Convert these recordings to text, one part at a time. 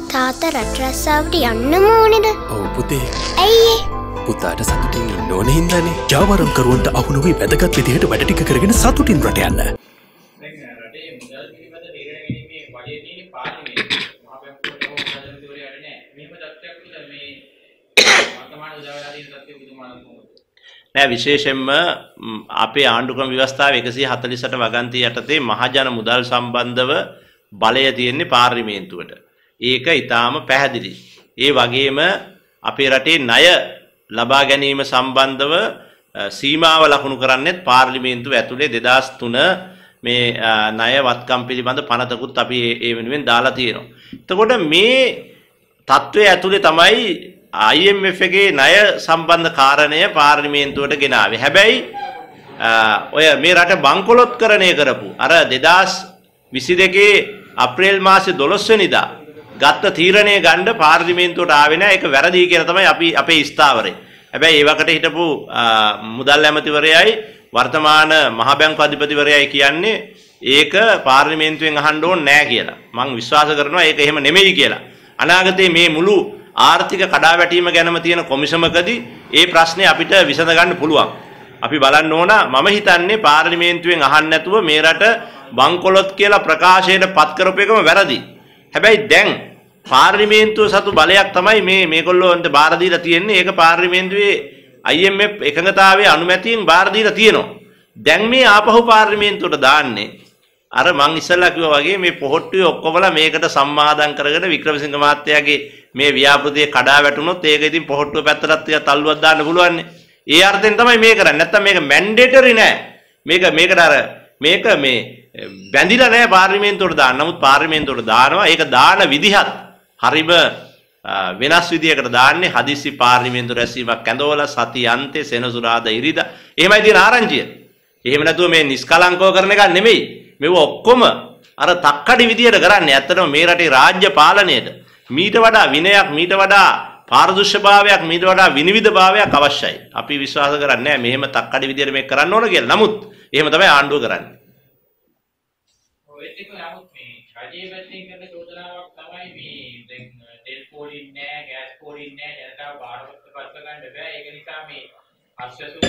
තාත්තා රට රස්සාවට යන්න ඕනේද? ඔව් පුතේ. ඇයි පුතාට සතුටින් ඉන්න ඕනේ හින්දානේ. ජාවාරම් කරුවන්ට අහු නොවි වැදගත් විදිහට වැඩ ටික කරගෙන සතුටින් රට යන්න. නෑ විශේෂයෙන්ම අපේ ආණ්ඩුක්‍රම ව්‍යවස්ථාව 148 වගන්තිය යටතේ මහජන මුදල් සම්බන්ධව බලය තියෙන්නේ පාර්ලිමේන්තුවට. ඒක ඊටාම පැහැදිලි. ඒ වගේම අපේ රටේ ණය ලබා ගැනීම සම්බන්ධව සීමාව ලකුණු කරන්නේත් පාර්ලිමේන්තුව ඇතුලේ 2003 මේ ණය වත්කම් පිළිබඳ පනතකුත් අපි ඒ වෙනුවෙන් දාලා තියෙනවා. එතකොට මේ තත්ත්වයේ ඇතුලේ තමයි IMF එකේ ණය සම්බන්ධ කාරණය පාර්ලිමේන්තුවට ගෙනාවේ. හැබැයි ඔය මේ රට බංකොලොත්කරණය කරපු අර 2022 අප්‍රේල් මාසේ 12 වෙනිදා ගත්ත තීරණය ගන්න පාර්ලිමේන්තුවට ආවේ නැහැ. ඒක වැරදි කියලා තමයි අපි අපේ ස්ථාවරේ. හැබැයි ඒ වකට හිටපු මුදල් ඇමතිවරයයි වර්තමාන මහ බැංකු අධිපතිවරයයි කියන්නේ ඒක පාර්ලිමේන්තුවෙන් අහන්න ඕනේ නැහැ කියලා. මම විශ්වාස කරනවා ඒක එහෙම නෙමෙයි කියලා. අනාගතයේ මේ මුළු ආර්ථික කඩාවැටීම ගැනම තියෙන කොමිසමකදී ඒ ප්‍රශ්නේ අපිට විසඳ ගන්න පුළුවන්. අපි බලන්න ඕන මම හිතන්නේ පාර්ලිමේන්තුවෙන් අහන්න නැතුව මේ රට බංකොලොත් කියලා ප්‍රකාශයට පත් කරපු එකම වැරදි. හැබැයි දැන් පාර්ලිමේන්තුව සතු බලයක් තමයි මේගොල්ලෝන්ට බාර දීලා තියෙන්නේ. ඒක පාර්ලිමේන්තුවේ IMF එකඟතාවයේ අනුමැතියෙන් බාර දීලා තියෙනවා. දැන් මේ ආපහු පාර්ලිමේන්තුවට දාන්නේ අර මං ඉස්සෙල්ලා කිව්වා වගේ මේ පොහොට්ටුවේ ඔක්කොමලා මේකට සම්මාදම් කරගෙන වික්‍රමසිංහ මහත්තයාගේ මේ ව්‍යාපෘතිය කඩා වැටුනොත් ඒක ඉතින් පොහොට්ටුව පැත්තටත් ටිකක් තල්ලුවක් දාන්න පුළුවන් නේ. ඒ අර්ථයෙන් තමයි මේක කරන්නේ. නැත්තම් මේක මැන්ඩේටරි නෑ. මේකට අර මේක මේ බැඳිලා නෑ පාර්ලිමේන්තුවට දාන්න. නමුත් පාර්ලිමේන්තුවට දානවා. ඒක දාන විදිහත් හරිම වෙනස් විදියකට දාන්නේ. හදිස්සි පාර්ලිමේන්තු රැස්වීමක් ඇඳවලා සති අන්තේ සෙනසුරාදා ඉරිදා. එහෙමයි තියෙන ආරංචිය. එහෙම නැතුව මේ නිස්කලංකව කරන එක නෙමෙයි. මේව ඔක්කොම අර තක්කඩි විදියට කරන්නේ. ඇත්තටම මේ රටේ රාජ්‍ය පාලනයට මීට වඩා විනයක්, මීට වඩා පාරදර්ශභාවයක්, මීට වඩා විනිවිදභාවයක් අවශ්‍යයි. අපි විශ්වාස කරන්නේ නැහැ මෙහෙම තක්කඩි විදියට මේක කරන්න ඕන කියලා. නමුත් එහෙම තමයි ආණ්ඩුව කරන්නේ. ඔය ටික නමුත් මේ රජයේ පැත්තෙන් කරන චෝදනාවක් තමයි මේ දැන් තෙල් පොලින් නැහැ, ගෑස් පොලින් නැහැ, ජනතාව බාරවත් පත් ගන්න බෑ. ඒක නිසා මේ අස්වැසුම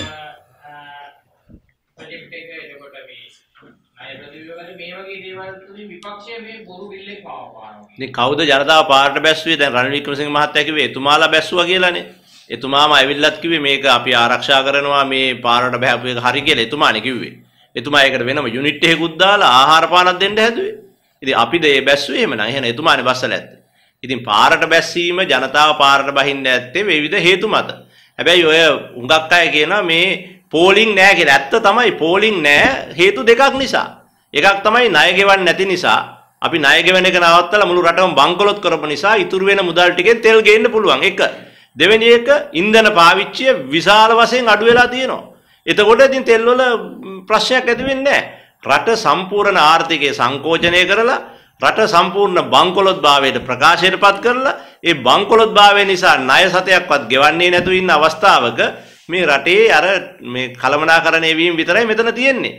ප්‍රොජෙක්ට් එක එතකොට මේ අය ප්‍රතිවිරුද්ධ මේ වගේ දේවල් තුලින් විපක්ෂය මේ බොරු බිල්ලෙක් පාවනවා. ඉතින් කවුද ජනතාව පාරට බැස්සුවේ? දැන් රනිල් වික්‍රමසිංහ මහත්තයා කිව්වේ එතුමාලා බැස්සුවා කියලානේ. එතුමාම ඇවිල්ලත් කිව්වේ මේක අපි ආරක්ෂා කරනවා මේ පාරට බහැපු එක හරි කියලා එතුමානේ කිව්වේ. එතුමා ඒකට වෙනම යුනිට් එකකුත් දාලා ආහාර පානක් දෙන්න හැදුවේ. ඉතින් අපිද ඒ බැස්සුවේ එහෙම නෑ. එහෙනම් එතුමානේ බස්සලා ඇත්තේ. ඉතින් පාරට බැස්සීම ජනතාව පාරට බහින්න ඇත්තේ විවිධ හේතු මත. හැබැයි ඔය හුඟක් අය කියනවා මේ පෝලිං නෑ කියලා. ඇත්ත තමයි පෝලිං නෑ හේතු දෙකක් නිසා. එකක් තමයි ණය ගෙවන්න නැති නිසා. අපි ණය ගෙවන එක නවත්තලා මුළු රටම බංකොලොත් කරපු නිසා ඉතුරු වෙන මුදල් ටිකෙන් තෙල් ගේන්න පුළුවන්. එක. දෙවෙනි එක ඉන්ධන පාවිච්චිය විශාල වශයෙන් අඩු වෙලා තියෙනවා. එතකොට ඉතින් තෙල් වල ප්‍රශ්නයක් ඇති වෙන්නේ නැහැ. රට සම්පූර්ණ ආර්ථිකය සංකෝචනය කරලා රට සම්පූර්ණ බංකොලොත් භාවයට ප්‍රකාශයටපත් කරලා ඒ බංකොලොත් භාවය නිසා ණය සතයක්වත් ගෙවන්නේ නැතුව ඉන්න අවස්ථාවක මේ රටේ අර මේ කළමනාකරණය වීම විතරයි මෙතන තියෙන්නේ.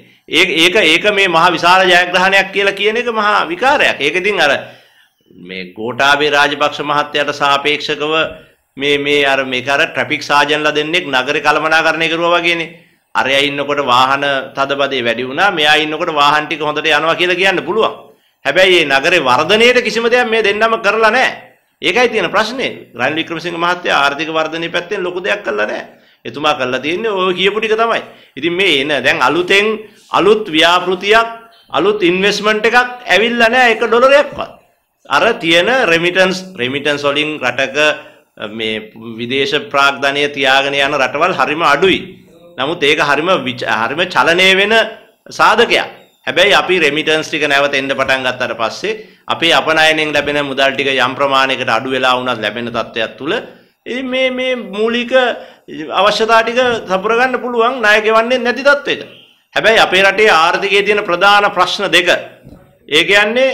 ඒක මේ මහා විශාල ජයග්‍රහණයක් කියලා කියන එක මහා විකාරයක්. ඒක ඉතින් අර මේ ගෝඨාභය රාජපක්ෂ මහත්තයාට සාපේක්ෂකව මේ අර මේක අර ට්‍රැෆික් සාජන්ලා දෙන්නෙක් නගරේ කළමනාකරණය කරුවා වගේනේ. අරයා ඉන්නකොට වාහන තදබදේ වැඩි වුණා, මෙයා ඉන්නකොට වාහන ටික හොඳට යනවා කියලා කියන්න පුළුවන්. හැබැයි මේ නගරේ වර්ධනයේට කිසිම දෙයක් මේ දෙන්නම කරලා නැහැ. ඒකයි තියෙන ප්‍රශ්නේ. රනිල් වික්‍රමසිංහ මහත්තයා ආර්ථික වර්ධනයේ පැත්තෙන් ලොකු දෙයක් කළා නැහැ. එතුමා කළා තියෙන්නේ ඔය කියපු ටික තමයි. ඉතින් මේ එන දැන් අලුත් ව්‍යාපෘතියක්, අලුත් ඉන්වෙස්ට්මන්ට් එකක් ඇවිල්ලා නැහැ $1ක්වත්. අර තියෙන රෙමිටන්ස් වලින් රටක මේ විදේශ ප්‍රාග්ධනය තියාගෙන යන රටවල් හරිම අඩුයි. නමුත් ඒක හරිම චලනය වෙන සාධකයක්. හැබැයි අපි රෙමිටන්ස් ටික නැවත එන්න පටන් ගත්තාට පස්සේ අපේ අපනයනෙන් ලැබෙන මුදල් ටික යම් ප්‍රමාණයකට අඩු වෙලා වුණත් ලැබෙන තත්ත්වයක් තුල ඉතින් මේ මූලික අවශ්‍යතා ටික සපුර ගන්න පුළුවන් ණය ගෙවන්නේ නැති තත්ත්වයක. හැබැයි අපේ රටේ ආර්ථිකයේ තියෙන ප්‍රධාන ප්‍රශ්න දෙක. ඒ කියන්නේ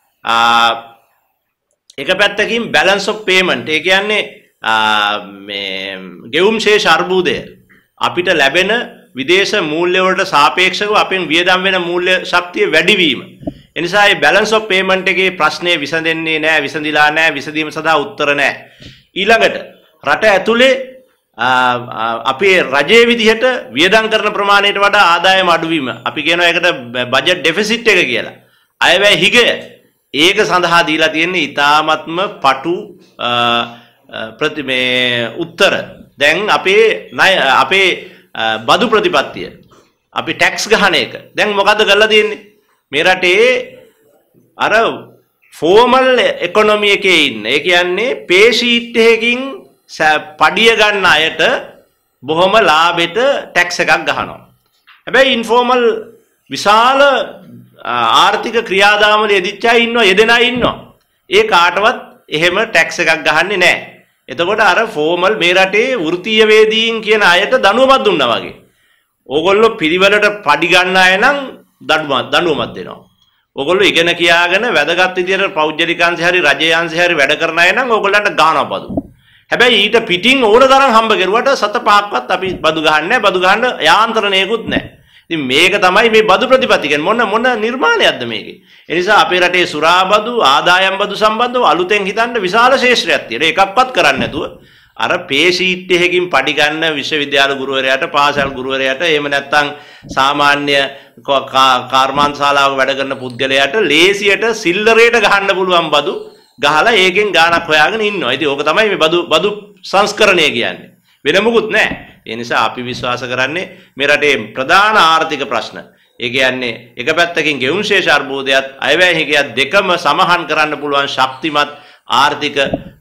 එක පැත්තකින් balance of payment. ඒ කියන්නේ මේ ගෙවුම් ශේෂ අර්බුදය. අපිට ලැබෙන විදේශ මූල්‍ය වලට සාපේක්ෂව අපෙන් වියදම් වෙන මූල්‍ය ශක්තිය වැඩි වීම. එනිසා මේ බැලන්ස් ඔෆ් පේමන්ට් එකේ ප්‍රශ්නේ විසඳෙන්නේ නැහැ, විසඳිලා නැහැ, විසඳීම සඳහා උත්තර නැහැ. ඊළඟට රට ඇතුලේ අපේ රජයේ විදිහට වියදම් කරන ප්‍රමාණයට වඩා ආදායම අඩුවීම. අපි කියනවා ඒකට බජට් ඩෙෆිසිට් එක කියලා. අයවැය හිගය. ඒක සඳහා දීලා තියෙන්නේ ඊ타ත්ම පටු උත්තර. දැන් අපේ බදු ප්‍රතිපත්තිය අපි ටැක්ස් ගහන එක දැන් මොකද්ද කරලා තියෙන්නේ මේ රටේ අර ෆෝමල් ඉකොනොමි එකේ ඉන්න ඒ කියන්නේ පේ ෂීට් එකකින් පඩිය ගන්න අයට බොහොම ලාභෙට ටැක්ස් එකක් ගහනවා හැබැයි ඉන්ෆෝමල් විශාල ආර්ථික ක්‍රියාදාමවල යෙදිච්ච අය ඉන්නවා යෙදෙන අය ඉන්නවා ඒ කාටවත් එහෙම ටැක්ස් එකක් ගහන්නේ නැහැ එතකොට අර ෆෝමල් මේ රටේ වෘත්තීය වේදීන් කියන අයට දඬුවමක් දුන්නා වගේ. ඕගොල්ලෝ පිළිවෙලට පඩි ගන්න අය නම් දඬුවමක් දෙනවා. ඕගොල්ලෝ ඉගෙන කියාගෙන වැදගත් විදියට පෞද්ගලිකාංශය හරි රජයේ අංශය හරි වැඩ කරන අය නම් ඕගොල්ලන්ට ගානවා බදු. හැබැයි ඊට පිටින් ඕන තරම් හම්බ කරුවට සත පහක්වත් අපි බදු ගහන්නේ නැහැ. බදු ගන්න යාන්ත්‍රණයකුත් නැහැ. ඉතින් මේක තමයි මේ බදු ප්‍රතිපත්ති කියන්නේ මොන නිර්මාණයක්ද මේකේ. ඒ නිසා අපේ රටේ සුරා බදු ආදායම් බදු සම්බන්ධව අලුතෙන් හිතන්න විශාල ශේෂ්ත්‍රයක් තියෙනවා. ඒකක්වත් කරන්නේ නැතුව අර පේ ෂීට් එකකින් පඩි ගන්න විශ්වවිද්‍යාල ගුරුවරයාට පාසල් ගුරුවරයාට එහෙම නැත්නම් සාමාන්‍ය කර්මාන්තශාලාවක වැඩ කරන පුද්ගලයාට ලේසියට සිල්ලරේට ගහන්න පුළුවන් බදු ගහලා ඒකෙන් ගාණක් හොයාගෙන ඉන්නවා. ඉතින් ඕක තමයි මේ බදු සංස්කරණය කියන්නේ. වෙන මොකුත් නැහැ. ඒ නිසා අපි විශ්වාස කරන්නේ මේ රටේ ප්‍රධාන ආර්ථික ප්‍රශ්න. ඒ කියන්නේ එක පැත්තකින් ගෙවුම් ශේෂ අර්බුදයත් අයවැය හිගයත් දෙකම සමහන් කරන්න පුළුවන් ශක්තිමත් ආර්ථික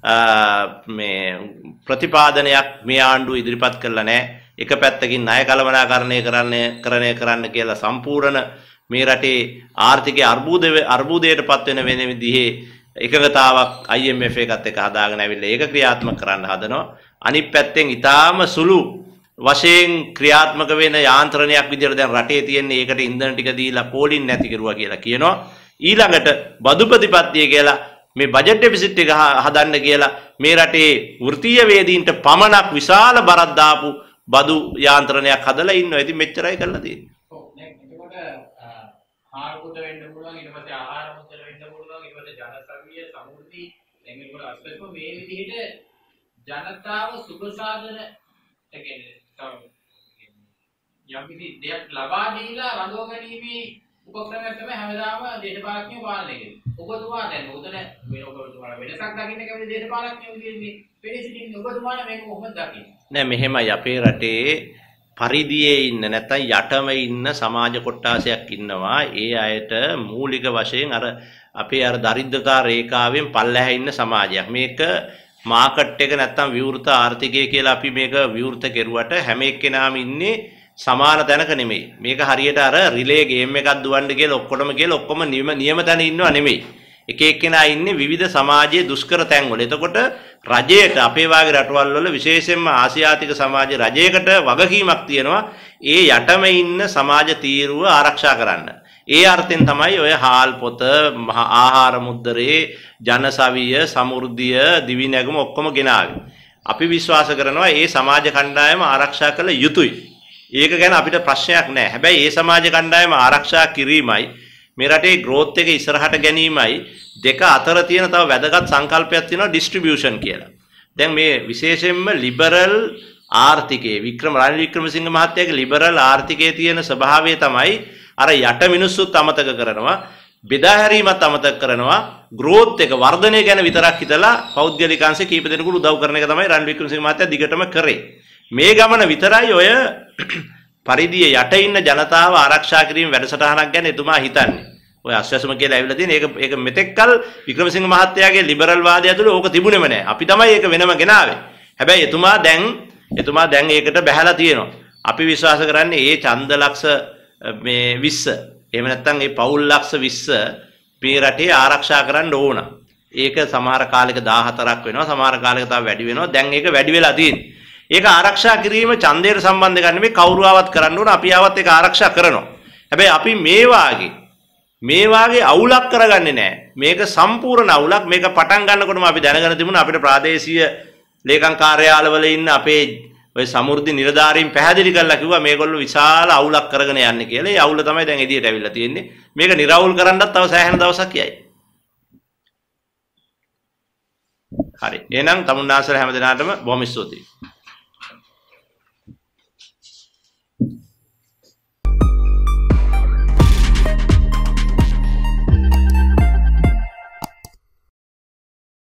මේ ප්‍රතිපාදනයක් මේ ආණ්ඩුව ඉදිරිපත් කරලා නැහැ. එක පැත්තකින් ණය කළමනාකරණය කරන්න කියලා සම්පූර්ණ මේ රටේ ආර්ථිකයේ අර්බුදයටපත් වෙන විදිහේ එකගතාවක් IMF එකත් එක්ක හදාගෙන ඇවිල්ලා ඒක ක්‍රියාත්මක කරන්න හදනවා. අනිත් පැත්තෙන් ඊටාම සුළු වශයෙන් ක්‍රියාත්මක වෙන යාන්ත්‍රණයක් විදිහට දැන් රටේ තියෙන්නේ ඒකට ඉන්ධන ටික දීලා පෝලින් නැති කරුවා කියලා කියනවා. ඊළඟට බදු ප්‍රතිපත්තිය කියලා මේ බජට් ඩෙෆිසිට් එක හදන්න කියලා මේ රටේ වෘත්තීය වේදීන්ට පමණක් විශාල බරක් දාපු බදු යාන්ත්‍රණයක් හදලා ඉන්නවා. ඉතින් මෙච්චරයි කරලා තියෙන්නේ. ඔව් දැන් එතකොට ආහාර පුද වෙන්න පුළුවන් ඊට පස්සේ ආහාර මුදල් වෙන්න පුළුවන් ඊට පස්සේ ජනසවිය සමෘද්ධි දැන් මේක අස්පෙක්ට් මේ විදිහට ජනතාව සුබ සාධන ඒ කියන්නේ යම් කිසි දෙයක් ලබා දීලා රඳව ගැනීමේ උපක්‍රමයක් තමයි හැමදාම දේශපාලඥයෝ පාලනය කරන්නේ. ඔබතුමා දැන් උතන වෙන ඔබතුමාලා වෙනසක් දකින්න කැමති දේශපාලඥයෝ විදිහේ වෙනස ඉතින් ඔබතුමාලා මේක කොහොමද දකින්නේ? නෑ මෙහෙමයි අපේ රටේ පරිදියේ ඉන්න නැත්නම් යටම ඉන්න සමාජ කොට්ටාසයක් ඉන්නවා. ඒ අයට මූලික වශයෙන් අර අපේ අර දරිද්‍රතා රේඛාවෙන් පල්ලෙහා ඉන්න සමාජයක්. මේක මාකට් එක නැත්නම් විවෘත ආර්ථිකය කියලා අපි මේක විවෘත කෙරුවට හැම එක්කෙනාම ඉන්නේ සමාන තැනක නෙමෙයි. මේක හරියට අර රිලේ ගේම් එකක් දුවන්න කියලා ඔක්කොම නියම තැන ඉන්නව නෙමෙයි. එක එක්කෙනා ඉන්නේ විවිධ සමාජයේ දුෂ්කර තැන්වල. එතකොට රජයට අපේ වාගේ රටවල් වල විශේෂයෙන්ම ආසියාතික සමාජයේ රජයකට වගකීමක් තියෙනවා ඒ යටම ඉන්න සමාජ තීරුව ආරක්ෂා කරන්න. ඒ අර්ථයෙන් තමයි ඔය හාල් පොත, ආහාර මුද්දරේ, ජනසවිය, සමෘද්ධිය, දිවි නැගුම ඔක්කොම ගෙනාවේ. අපි විශ්වාස කරනවා මේ සමාජ කණ්ඩායම ආරක්ෂා කළ යුතුයි. ඒක ගැන අපිට ප්‍රශ්නයක් නැහැ. හැබැයි මේ සමාජ කණ්ඩායම ආරක්ෂා කිරීමයි මේ රටේ growth එක ඉස්සරහට ගැනීමයි දෙක අතර තියෙන තව වැදගත් සංකල්පයක් තියෙනවා ඩිස්ට්‍රිබියුෂන් කියලා. දැන් මේ විශේෂයෙන්ම ලිබරල් ආර්ථිකයේ රනිල් වික්‍රමසිංහ මහත්තයාගේ ලිබරල් ආර්ථිකයේ තියෙන ස්වභාවය තමයි අර යට මිනිස්සුත් අමතක කරනවා, බෙදා හැරීමත් අමතක කරනවා, growth එක වර්ධනය ගැන විතරක් හිතලා පෞද්ගලික අංශ කීප දෙනෙකුට උදව් කරන එක තමයි රනිල් වික්‍රමසිංහ මහත්තයා දිගටම කරේ. මේ ගමන විතරයි ඔය පරිදියේ යට ඉන්න ජනතාව ආරක්ෂා කිරීම වැඩසටහනක් ගැන එතුමා හිතන්නේ. ඔය අස්වැසුම කියලා ඇවිල්ලා තියෙන ඒක මෙතෙක්කල් වික්‍රමසිංහ මහත්තයාගේ ලිබරල් වාදය ඇතුළේ ඕක තිබුණේම නැහැ. අපි තමයි ඒක වෙනම ගෙනාවේ. හැබැයි එතුමා දැන් ඒකට බැහැලා තියෙනවා. අපි විශ්වාස කරන්නේ මේ ඡන්ද ලක්ෂ මේ 20 එහෙම නැත්නම් මේ පවුල් ලක්ෂ 20 මේ රටේ ආරක්ෂා කරන්න ඕන. ඒක සමහර කාලෙක 14ක් වෙනවා, සමහර කාලෙක තව වැඩි වෙනවා. දැන් ඒක වැඩි වෙලා තියෙන්නේ. ඒක ආරක්ෂා කිරීම ඡන්දයට සම්බන්ධ ගන්න මේ කවුරු ආවත් කරන්න ඕන. අපි ආවත් ඒක ආරක්ෂා කරනවා. හැබැයි අපි මේ වාගේ අවුලක් කරගන්නේ නැහැ. මේක සම්පූර්ණ අවුලක්. මේක පටන් ගන්නකොටම අපි දැනගෙන තිබුණා අපිට ප්‍රාදේශීය ලේකම් කාර්යාලවල ඉන්න අපේ ඔය සමෘද්ධි නිලධාරීන් පැහැදිලි කරලා කිව්වා මේගොල්ලෝ විශාල අවුලක් කරගෙන යන්නේ කියලා. ඒ අවුල තමයි දැන් එළියට ඇවිල්ලා තියෙන්නේ. මේක නිරවුල් කරන්නත් තව සෑහෙන දවසක් යයි. හරි. එහෙනම් තමුන්නාසල හැමදෙනාටම බොහොම ස්තුතියි.